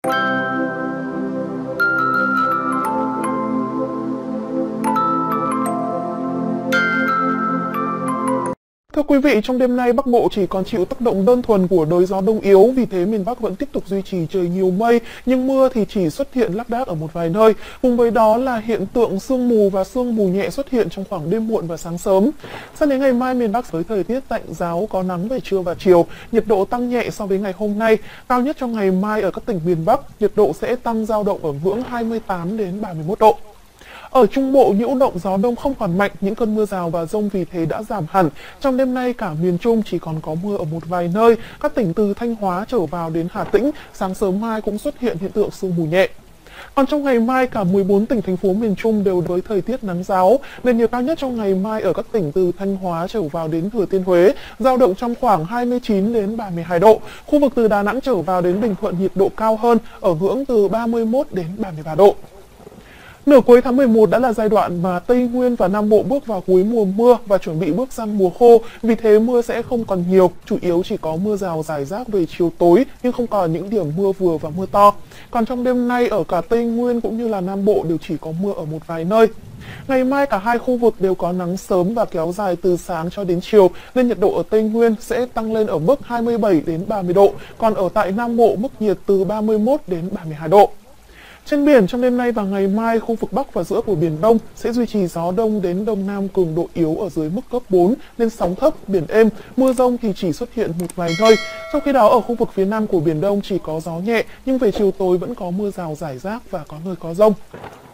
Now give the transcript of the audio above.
Thưa quý vị, trong đêm nay Bắc Bộ chỉ còn chịu tác động đơn thuần của đới gió đông yếu, vì thế miền Bắc vẫn tiếp tục duy trì trời nhiều mây, nhưng mưa thì chỉ xuất hiện lác đác ở một vài nơi. Cùng với đó là hiện tượng sương mù và sương mù nhẹ xuất hiện trong khoảng đêm muộn và sáng sớm. Sang đến ngày mai, miền Bắc với thời tiết tạnh ráo, có nắng về trưa và chiều, nhiệt độ tăng nhẹ so với ngày hôm nay. Cao nhất trong ngày mai ở các tỉnh miền Bắc, nhiệt độ sẽ tăng dao động ở ngưỡng 28 đến 31 độ. Ở Trung Bộ, nhiễu động gió đông không còn mạnh, những cơn mưa rào và dông vì thế đã giảm hẳn. Trong đêm nay, cả miền Trung chỉ còn có mưa ở một vài nơi. Các tỉnh từ Thanh Hóa trở vào đến Hà Tĩnh, sáng sớm mai cũng xuất hiện hiện tượng sương mù nhẹ. Còn trong ngày mai, cả 14 tỉnh thành phố miền Trung đều với thời tiết nắng ráo. Nền nhiệt cao nhất trong ngày mai ở các tỉnh từ Thanh Hóa trở vào đến Thừa Thiên Huế dao động trong khoảng 29 đến 32 độ. Khu vực từ Đà Nẵng trở vào đến Bình Thuận nhiệt độ cao hơn ở ngưỡng từ 31 đến 33 độ. Nửa cuối tháng 11 đã là giai đoạn mà Tây Nguyên và Nam Bộ bước vào cuối mùa mưa và chuẩn bị bước sang mùa khô. Vì thế mưa sẽ không còn nhiều, chủ yếu chỉ có mưa rào rải rác về chiều tối, nhưng không còn những điểm mưa vừa và mưa to. Còn trong đêm nay ở cả Tây Nguyên cũng như là Nam Bộ đều chỉ có mưa ở một vài nơi. Ngày mai cả hai khu vực đều có nắng sớm và kéo dài từ sáng cho đến chiều, nên nhiệt độ ở Tây Nguyên sẽ tăng lên ở mức 27 đến 30 độ, còn ở tại Nam Bộ mức nhiệt từ 31 đến 32 độ. Trên biển, trong đêm nay và ngày mai, khu vực Bắc và giữa của Biển Đông sẽ duy trì gió đông đến đông nam cường độ yếu ở dưới mức cấp 4, nên sóng thấp, biển êm, mưa rông thì chỉ xuất hiện một vài nơi. Trong khi đó, ở khu vực phía Nam của Biển Đông chỉ có gió nhẹ, nhưng về chiều tối vẫn có mưa rào rải rác và có nơi có dông.